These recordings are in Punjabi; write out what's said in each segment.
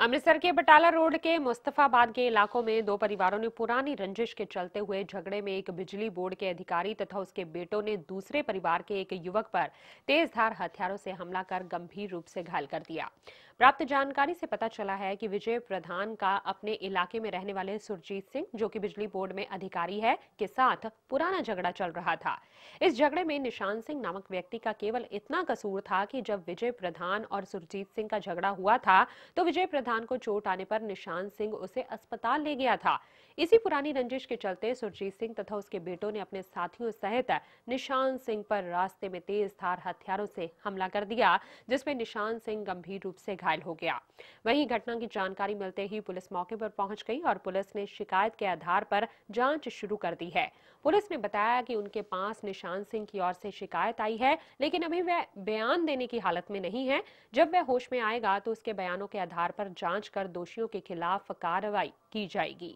अमृतसर के बटाला रोड के मुस्तफाबाद के इलाकों में दो परिवारों ने पुरानी रंजिश के चलते हुए झगड़े में एक बिजली बोर्ड के अधिकारी तथा उसके बेटों ने दूसरे परिवार के एक युवक पर तेजधार हथियारों से हमला कर गंभीर रूप से घायल कर दिया। प्राप्त जानकारी से पता चला है कि विजय प्रधान का अपने इलाके में रहने वाले सुरजीत सिंह, जो कि बिजली बोर्ड में अधिकारी है, के साथ पुराना झगड़ा चल रहा था। इस झगड़े में निशान सिंह नामक व्यक्ति का केवल इतना कसूर था कि जब विजय प्रधान और सुरजीत सिंह का झगड़ा हुआ था तो विजय प्रधान को चोट आने पर निशान सिंह उसे अस्पताल ले गया था। इसी पुरानी रंजिश के चलते सुरजीत सिंह तथा उसके बेटों ने अपने साथियों सहित निशान सिंह पर रास्ते में तेजधार हथियारों से हमला कर दिया, जिसमें निशान सिंह गंभीर रूप से घायल हो गया। वहीं घटना की जानकारी मिलते ही पुलिस मौके पर पहुंच गई और पुलिस ने शिकायत के आधार पर जांच शुरू कर दी है। पुलिस ने बताया कि उनके पास निशान सिंह की ओर से शिकायत आई है, लेकिन अभी वह बयान देने की हालत में नहीं है। जब वह होश में आएगा तो उसके बयानों के आधार पर जांच कर दोषियों के खिलाफ कार्रवाई की जाएगी।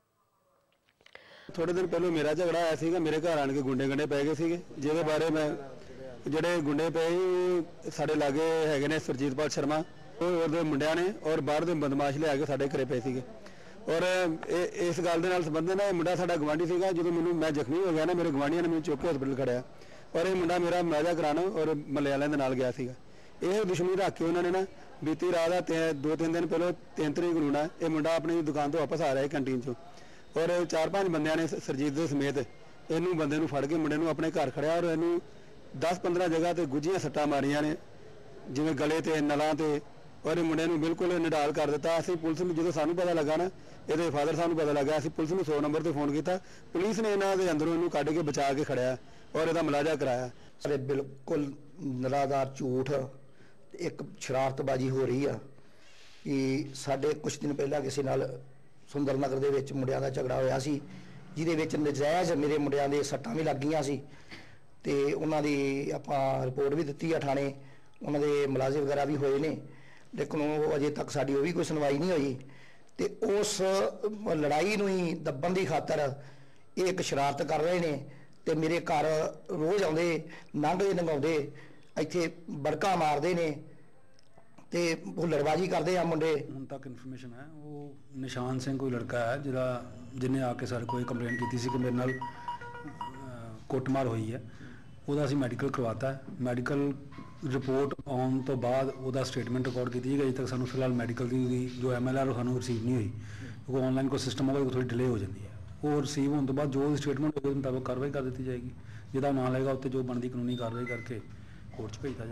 थोड़े दिन पहले मेरा झगड़ा आया सीगा, मेरे घर आन के गुंडे गंडे पै गए सीगे, जिहदे बारे मैं ਜਿਹੜੇ ਗੁੰਡੇ ਪਏ ਸਾਡੇ ਲਾਗੇ ਹੈਗੇ ਨੇ ਸਰਜੀਤਪਾਲ ਸ਼ਰਮਾ, ਉਹਦੇ ਮੁੰਡਿਆਂ ਨੇ ਔਰ ਬਾਹਰ ਦੇ ਬਦਮਾਸ਼ ਲਿਆ ਕੇ ਸਾਡੇ ਘਰੇ ਪਏ ਸੀਗੇ। ਔਰ ਇਸ ਗੱਲ ਦੇ ਨਾਲ ਸੰਬੰਧਿਤ ਨਾ, ਇਹ ਮੁੰਡਾ ਸਾਡਾ ਗਵਾਂਢੀ ਸੀਗਾ। ਜਦੋਂ ਮੈਂ ਜ਼ਖਮੀ ਹੋ ਗਿਆ ਨਾ, ਮੇਰੇ ਗਵਾਂਢੀਆਂ ਨੇ ਮੈਨੂੰ ਚੁੱਕ ਕੇ ਹਸਪੀਟਲ ਖੜਿਆ ਔਰ ਇਹ ਮੁੰਡਾ ਮੇਰਾ ਮਲਾਜਾ ਕਰਾਉਣ ਔਰ ਮੱਲੇ ਵਾਲਿਆਂ ਦੇ ਨਾਲ ਗਿਆ ਸੀਗਾ। ਇਹ ਦੁਸ਼ਮਣੀ ਰੱਖ ਕੇ ਉਹਨਾਂ ਨੇ ਨਾ ਬੀਤੀ ਰਾਤ ਦਾ 2-3 ਦਿਨ ਪਹਿਲਾਂ 3 ਤਰੀਕ ਨੂੰ ਨਾ ਇਹ ਮੁੰਡਾ ਆਪਣੀ ਦੁਕਾਨ ਤੋਂ ਵਾਪਸ ਆ ਰਿਹਾ ਕੰਟੀਨ ਚੋਂ ਔਰ 4-5 ਬੰਦਿਆਂ ਨੇ ਸਰਜੀਤ ਦੇ ਸਮੇਤ ਇਹਨੂੰ ਬੰਦੇ ਨੂੰ ਫੜ ਕੇ ਮੁੰਡੇ ਨੂੰ ਆਪਣੇ ਘਰ ਖੜਿਆ ਔਰ ਇਹਨੂੰ 10-15 जगह ਤੇ ਗੁੱਝੀਆਂ ਸੱਟਾਂ ਮਾਰੀਆਂ ਨੇ, ਜਿਵੇਂ ਗਲੇ ਤੇ ਨਲਾਂ ਤੇ, ਔਰ ਮੁੰਡੇ ਨੂੰ ਬਿਲਕੁਲ ਨਿਡਾਲ ਕਰ ਦਿੱਤਾ। ਅਸੀਂ ਪੁਲਿਸ ਨੂੰ ਜਦੋਂ ਸਾਨੂੰ ਪਤਾ ਲੱਗਾ ਨਾ, ਇਹਦੇ ਫਾਦਰ ਸਾਹਿਬ ਨੂੰ ਪਤਾ ਲੱਗਾ, ਅਸੀਂ ਪੁਲਿਸ ਨੂੰ 100 ਨੰਬਰ ਤੇ ਫੋਨ ਕੀਤਾ। ਪੁਲਿਸ ਨੇ ਇਹਨਾਂ ਦੇ ਅੰਦਰੋਂ ਇਹਨੂੰ ਕੱਢ ਕੇ ਬਚਾ ਕੇ ਖੜਿਆ ਔਰ ਇਹਦਾ ਮੁਲਾਜ਼ਾ ਕਰਾਇਆ। ਸਾਡੇ ਬਿਲਕੁਲ ਨਿਰਾਧਾਰ ਝੂਠ, ਇੱਕ ਸ਼ਰਾਰਤਬਾਜ਼ੀ ਹੋ ਰਹੀ ਆ ਕਿ ਸਾਡੇ ਕੁਝ ਦਿਨ ਪਹਿਲਾਂ ਕਿਸੇ ਨਾਲ ਸੁੰਦਰ ਨਗਰ ਦੇ ਵਿੱਚ ਮੁੰਡਿਆਂ ਦਾ ਝਗੜਾ ਹੋਇਆ ਸੀ, ਜਿਹਦੇ ਵਿੱਚ ਨਜਾਇਜ਼ ਮੇਰੇ ਮੁੰਡਿਆਂ ਦੇ ਸੱਟਾਂ ਵੀ ਲੱਗ ਗਈਆਂ ਸੀ ਤੇ ਉਹਨਾਂ ਦੀ ਆਪਾਂ ਰਿਪੋਰਟ ਵੀ ਦਿੱਤੀ ਆ ਥਾਣੇ। ਉਹਨਾਂ ਦੇ ਮੁਲਾਜ਼ਮ ਵਗੈਰਾ ਵੀ ਹੋਏ ਨੇ, ਲੇਕਿਨ ਉਹ ਅਜੇ ਤੱਕ ਸਾਡੀ ਉਹ ਵੀ ਕੋਈ ਸੁਣਵਾਈ ਨਹੀਂ ਹੋਈ। ਤੇ ਉਸ ਲੜਾਈ ਨੂੰ ਹੀ ਦੱਬਣ ਦੀ ਖਾਤਰ ਇਹ ਇੱਕ ਸ਼ਰਾਰਤ ਕਰ ਰਹੇ ਨੇ ਤੇ ਮੇਰੇ ਘਰ ਰੋਜ਼ ਆਉਂਦੇ, ਲੰਘਦੇ ਲੰਘਾਉਂਦੇ ਇੱਥੇ ਬੜਕਾ ਮਾਰਦੇ ਨੇ ਤੇ ਹੁੱਲੜਬਾਜ਼ੀ ਕਰਦੇ ਆ ਮੁੰਡੇ। ਹੁਣ ਤੱਕ ਇਨਫੋਰਮੇਸ਼ਨ ਹੈ ਉਹ ਨਿਸ਼ਾਨ ਸਿੰਘ ਕੋਈ ਲੜਕਾ ਹੈ ਜਿਹਨੇ ਆ ਕੇ ਸਾਡੇ ਕੋਲ ਕੰਪਲੇਂਟ ਕੀਤੀ ਸੀ ਕਿ ਮੇਰੇ ਨਾਲ ਕੁੱਟਮਾਰ ਹੋਈ ਹੈ। ਉਹਦਾ ਅਸੀਂ ਮੈਡੀਕਲ ਕਰਵਾਤਾ ਹੈ। ਮੈਡੀਕਲ ਰਿਪੋਰਟ ਆਉਣ ਤੋਂ ਬਾਅਦ ਉਹਦਾ ਸਟੇਟਮੈਂਟ ਰਿਕਾਰਡ ਕੀਤੀ ਗਈ। ਅਜੇ ਤੱਕ ਸਾਨੂੰ ਫਿਲਹਾਲ ਮੈਡੀਕਲ ਦੀ ਜੋ MLR ਸਾਨੂੰ ਰਿਸੀਵ ਨਹੀਂ ਹੋਈ, ਕਿਉਂਕਿ ਆਨਲਾਈਨ ਕੋਈ ਸਿਸਟਮ ਹੋਗਾ ਥੋੜੀ ਡਿਲੇ ਹੋ ਜਾਂਦੀ ਹੈ। ਉਹ ਰਿਸੀਵ ਹੋਣ ਤੋਂ ਬਾਅਦ ਜੋ ਸਟੇਟਮੈਂਟ ਹੋਵੇ ਉਹਦੇ ਮੁਤਾਬਕ ਕਾਰਵਾਈ ਕਰ ਦਿੱਤੀ ਜਾਏਗੀ। ਜਿਹਦਾ ਨਾਂ ਲੱਗੇਗਾ ਉੱਤੇ ਜੋ ਬਣਦੀ ਕਾਨੂੰਨੀ ਕਾਰਵਾਈ ਕਰਕੇ ਕੋਰਟ 'ਚ ਭੇਜਦਾ ਜਾਏਗਾ।